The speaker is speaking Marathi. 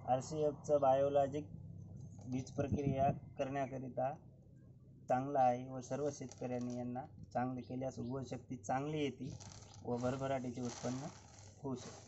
RCFचं बायोलॉजिक बीज प्रक्रिया करण्याकरिता चांगला आहे व सर्व शेतकऱ्यांनी यांना चांगले केल्यास उगवण शक्ती चांगली येते व भरभराटीचे उत्पन्न होऊ शकते.